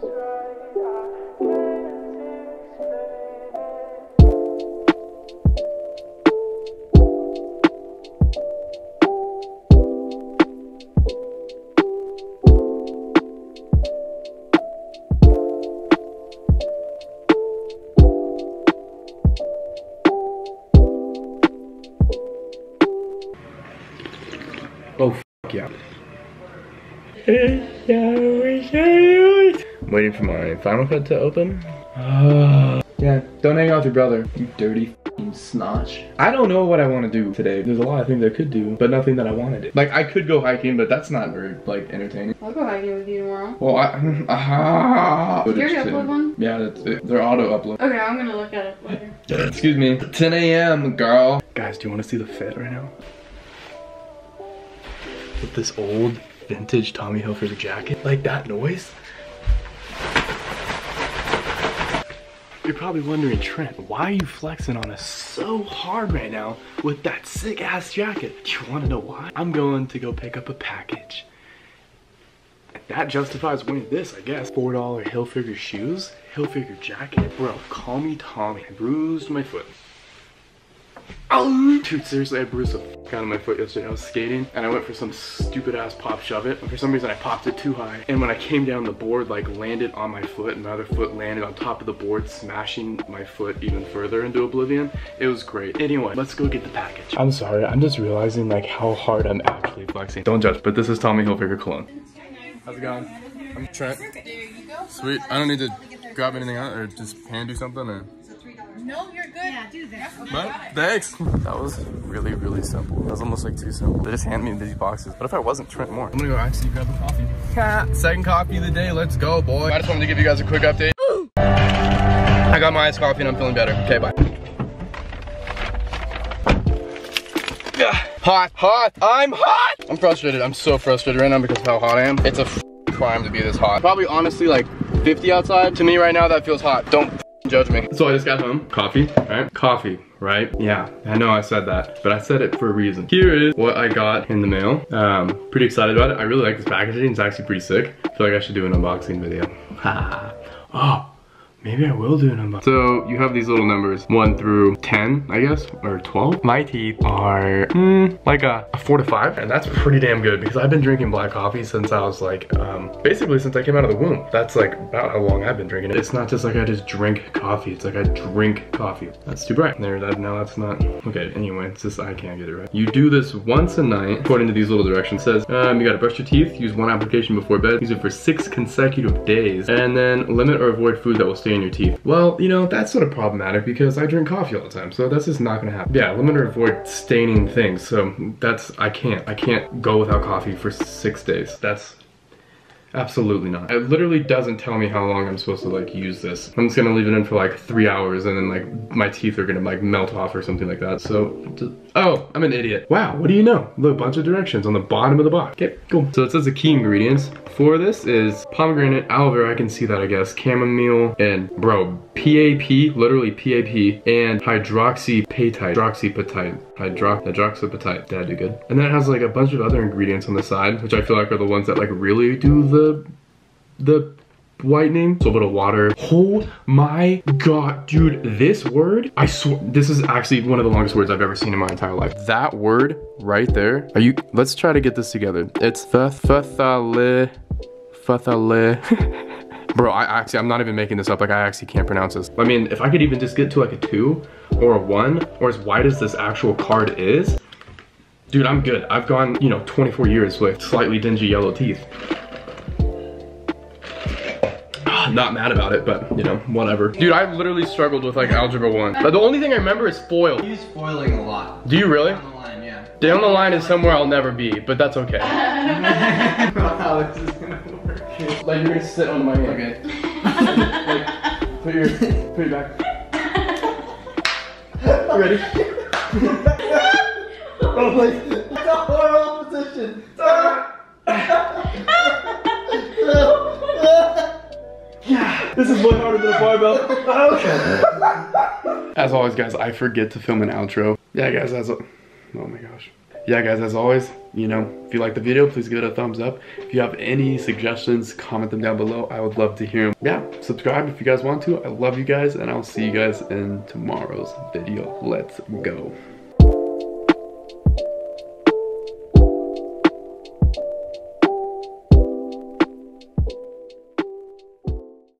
Oh, f yeah. I'm waiting for my Final Cut to open. Yeah, don't hang out with your brother, you dirty f***ing snotch. I don't know what I want to do today. There's a lot of things I could do, but nothing that I want to do. Like, I could go hiking, but that's not very, like, entertaining. I'll go hiking with you tomorrow. Well, You already upload one? Yeah, that's it. They're auto-upload. Okay, I'm gonna look at it later. Excuse me. 10 a.m., girl. Guys, do you want to see the fit right now? With this old vintage Tommy Hilfiger jacket, like that noise. You're probably wondering, Trent, why are you flexing on us so hard right now with that sick ass jacket? Do you want to know why? I'm going to go pick up a package. That justifies winning this, I guess. $4 Hilfiger shoes, Hilfiger jacket. Bro, call me Tommy. I bruised my foot. Oh, dude, seriously, I bruised the f out of my foot yesterday. I was skating and I went for some stupid ass pop shove it. And for some reason I popped it too high. And when I came down, the board like landed on my foot and my other foot landed on top of the board, smashing my foot even further into oblivion. It was great. Anyway, let's go get the package. I'm sorry, I'm just realizing like how hard I'm actually flexing. Don't judge, but this is Tommy Hilfiger cologne. How's it going? I'm Trent. Sweet. I don't need to grab anything out or just hand do something or... No, you're good. Yeah, do that. Okay, but, thanks. That was really, really simple. That was almost like too simple. They just hand me these boxes. What if I wasn't Trent Moore? I'm gonna go actually grab a coffee. Second coffee of the day. Let's go, boy. I just wanted to give you guys a quick update. I got my iced coffee and I'm feeling better. Okay, bye. Hot, hot. I'm hot. I'm frustrated. I'm so frustrated right now because of how hot I am. It's a crime to be this hot. Probably honestly like 50 outside. To me right now, that feels hot. Don't judge me. So I just got home. Coffee, right? Coffee, right? Yeah, I know I said that, but I said it for a reason. Here is what I got in the mail. Pretty excited about it. I really like this packaging. It's actually pretty sick. I feel like I should do an unboxing video. Oh, maybe I will do an unboxing. So you have these little numbers, 1 through 10, I guess, or 12. My teeth are like a 4 to 5, and that's pretty damn good because I've been drinking black coffee since I was like, basically since I came out of the womb. That's like about how long I've been drinking it. It's not just like I just drink coffee, it's like I drink coffee. That's too bright. There, now that's not, okay, anyway, it's just, I can't get it right. You do this once a night, according to these little directions. It says, you gotta brush your teeth, use 1 application before bed, use it for 6 consecutive days, and then limit or avoid food that will stay in your teeth. Well, you know, that's sort of problematic because I drink coffee all the time, so that's just not gonna happen. Yeah, limit or avoid staining things, so that's, I can't go without coffee for 6 days. That's absolutely not. It literally doesn't tell me how long I'm supposed to like use this. I'm just gonna leave it in for like 3 hours and then like my teeth are gonna like melt off or something like that. So, oh, I'm an idiot. Wow, what do you know? Look, a bunch of directions on the bottom of the box. Okay, cool. So it says the key ingredients for this is pomegranate, aloe vera, I can see that I guess, chamomile, and bro, PAP, literally PAP, and hydroxyapatite, hydroxyapatite, that'd do good. And then it has like a bunch of other ingredients on the side, which I feel like are the ones that like really do the whitening. So a little water. Oh my god, dude, this word, I swear, this is actually one of the longest words I've ever seen in my entire life. That word right there, let's try to get this together. It's fathale. Bro, I'm not even making this up, like I actually can't pronounce this. I mean, if I could even just get to like a 2 or a 1, or as wide as this actual card is, dude, I'm good. I've gone, you know, 24 years with slightly dingy yellow teeth. Not mad about it, but you know, whatever. Dude, I've literally struggled with like Algebra 1. But the only thing I remember is FOIL. I use foiling a lot. Do you really? Down the line, yeah. Down the line is somewhere I'll never be, but that's okay. I don't know how this is gonna work. Like you're gonna sit on my hand. Okay. Like, put your back. Ready? Oh my, it's a horrible position. Yeah, this is way harder than a barbell. Okay. As always, guys, I forget to film an outro. Yeah, guys, oh my gosh. yeah, guys, as always, you know, if you like the video, please give it a thumbs up. If you have any suggestions, comment them down below. I would love to hear them. Yeah, subscribe if you guys want to. I love you guys, and I'll see you guys in tomorrow's video. Let's go.